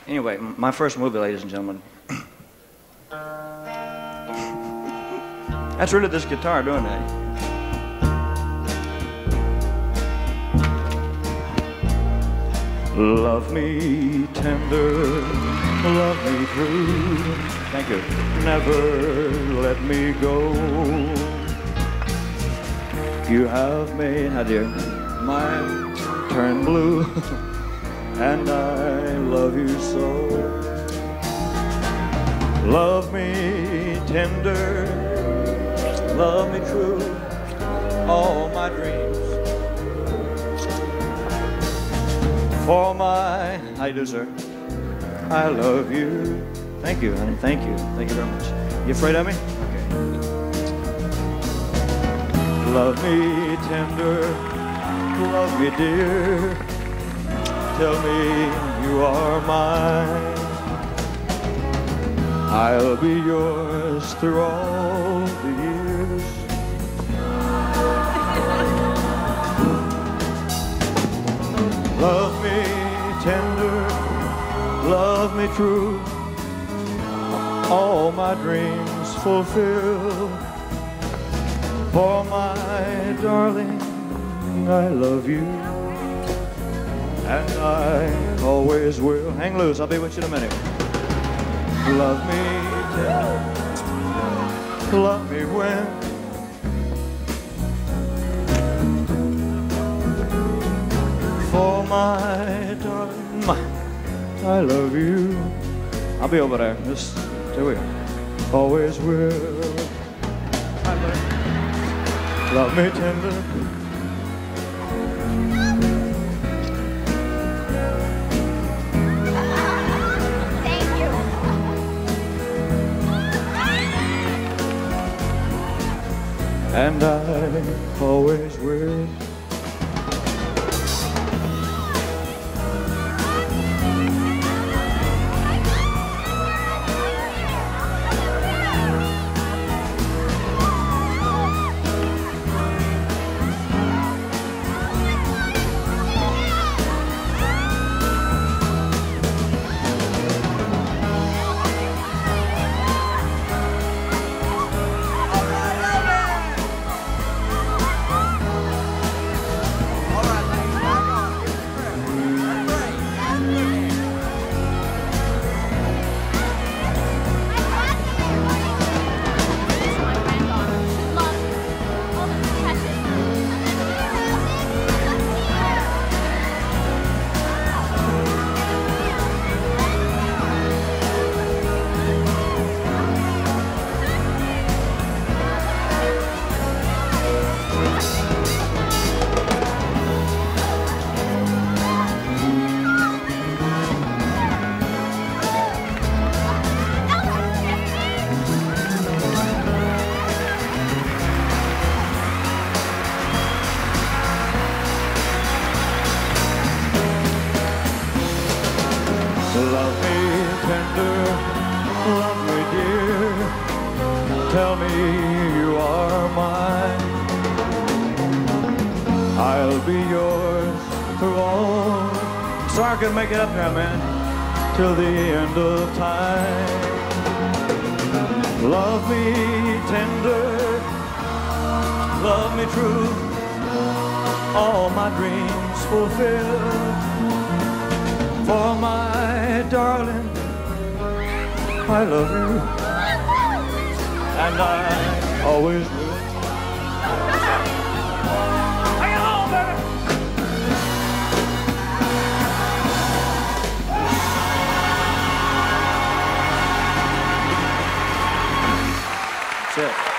Anyway, my first movie, ladies and gentlemen. That's really this guitar doing that. Love me tender, love me true. Thank you. Never let me go. You have made, how dear, mine turn blue, and I love you so. Love me tender, love me true, all my dreams. For my, how you do, sir? I love you. Thank you, honey. Thank you. Thank you very much. You afraid of me? Okay. Love me tender, love me dear. Tell me you are mine. I'll be yours through all the years. Love me tender, love me true, all my dreams fulfill. For my darling, I love you, and I always will. Hang loose, I'll be with you in a minute. Love me tender, love me when for my darling, I love you. I'll be over there. Just stay with me. Always will. Hi, buddy. Love me tender. Thank you. And I always will. Love me tender, love me dear. Tell me you are mine. I'll be yours through all. Sorry I couldn't make it up there, man. Till the end of time. Love me tender, love me true. All my dreams fulfill. For my darling, I love you, and I always will. Hang on, baby. That's it.